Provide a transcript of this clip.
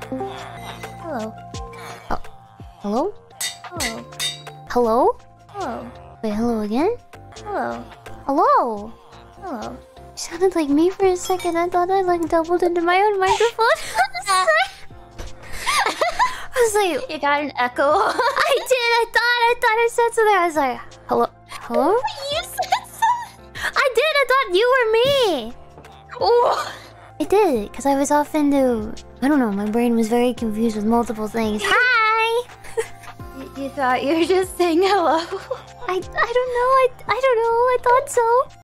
Hello. Oh. Hello? Hello. Hello? Hello. Wait, hello again? Hello. Hello? Hello. You sounded like me for a second. I thought I like doubled into my own microphone. I was like, You got an echo. I did. I thought I said something. I was like, hello? Hello? You said something. I did. I thought you were me. Oh. I did, because I was off into... I don't know, my brain was very confused with multiple things. Hi! You thought you were just saying hello? I don't know, I don't know, I thought so.